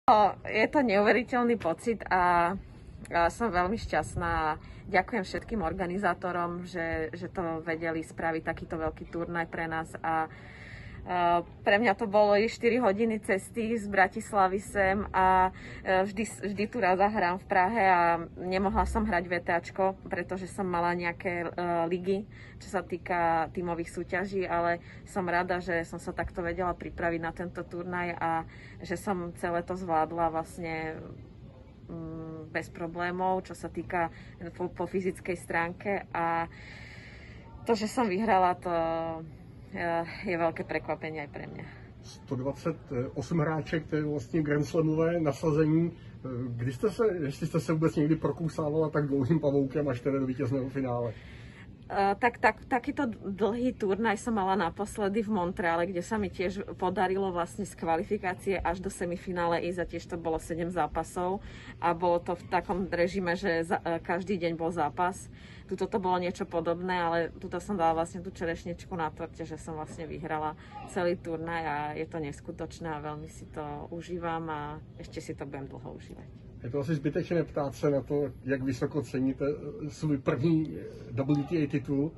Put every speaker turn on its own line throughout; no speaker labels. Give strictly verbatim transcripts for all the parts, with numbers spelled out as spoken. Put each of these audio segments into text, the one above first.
Je to neuveriteľný pocit a, a som veľmi šťastná. Ďakujem všetkým organizátorom, že, že to vedeli spraviť takýto veľký turnaj pre nás. A, a pre mňa to bolo štyri hodiny cesty z Bratislavy sem a vždy, vždy tu raz zahrám v Prahe a nemohla som hrať VTAčko, pretože som mala nejaké uh, ligy, čo sa týka tímových súťaží, ale som rada, že som sa takto vedela pripraviť na tento turnaj a že som celé to zvládla vlastne um, bez problémov, čo sa týka po, po fyzickej stránke, a to, že som vyhrala, to je veľké prekvapenie aj pre mňa.
sto dvacet osm hráček, to je vlastně Grand Slamové nasazení. Kdy jste se, jestli jste se vůbec někdy prokousávala tak dlouhým pavoukem až teda do vítězného finále?
Uh, tak, tak, takýto dlhý turnaj som mala naposledy v Montreale, kde sa mi tiež podarilo vlastne z kvalifikácie až do semifinále ísť, a tiež to bolo sedem zápasov a bolo to v takom režime, že za, uh, každý deň bol zápas. Tuto to bolo niečo podobné, ale tuto som dala vlastne tú čerešničku na torte, že som vlastne vyhrala celý turnaj a je to neskutočné a veľmi si to užívam a ešte si to budem dlho užívať.
Je to asi zbytečné ptát se na to, jak vysoko ceníte svůj první W T A titul.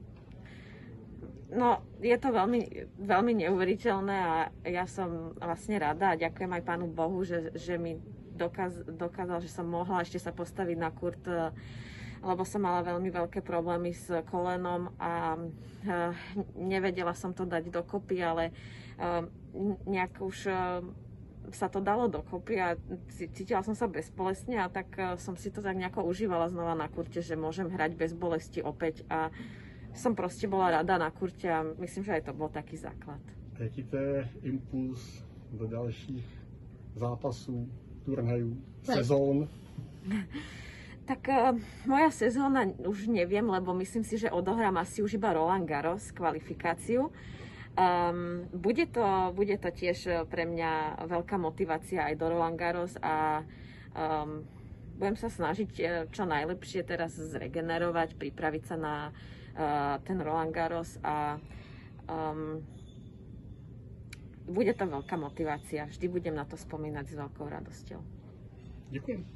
No, je to veľmi, veľmi neuveriteľné a ja som vlastne rada a ďakujem aj Pánu Bohu, že, že mi dokaz, dokázal, že som mohla ešte sa postaviť na kurt, lebo som mala veľmi veľké problémy s kolenom a nevedela som to dať dokopy, ale nejak už sa to dalo dokopy a cítila som sa bezbolestne a tak som si to tak nejako užívala znova na kurte, že môžem hrať bez bolesti opäť a som proste bola rada na kurte a myslím, že aj to bol taký základ.
Jaký to je impuls do dalších zápasů, turnajů, sezón?
Tak uh, moja sezóna už neviem, lebo myslím si, že odohrám asi už iba Roland Garros kvalifikáciu. Um, bude, to, bude to tiež pre mňa veľká motivácia aj do Roland Garros a um, budem sa snažiť čo najlepšie teraz zregenerovať, pripraviť sa na uh, ten Roland Garros a um, bude to veľká motivácia. Vždy budem na to spomínať s veľkou radosťou.
Ďakujem.